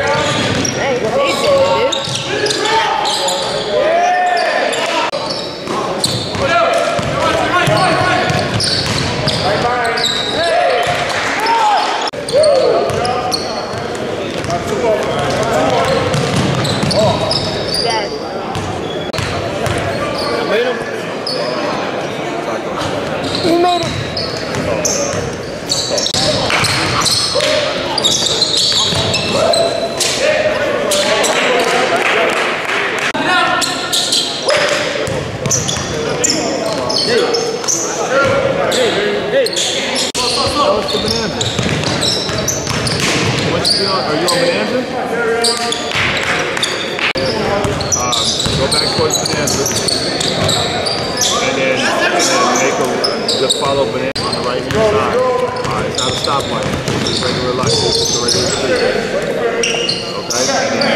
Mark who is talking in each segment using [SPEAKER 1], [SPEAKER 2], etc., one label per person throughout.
[SPEAKER 1] Go back towards Bonanza, and then make a just follow Bonanza on the right hand side. It's not a stoplight. It's regular light. It's a regular street. Okay.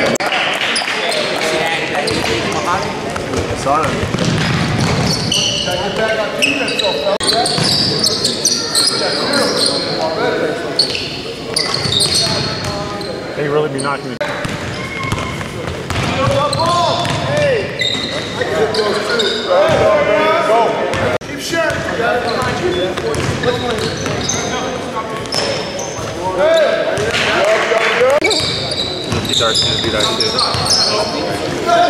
[SPEAKER 1] Sorry. They really be knocking it.
[SPEAKER 2] Keep shut.
[SPEAKER 1] Dark to be that shit.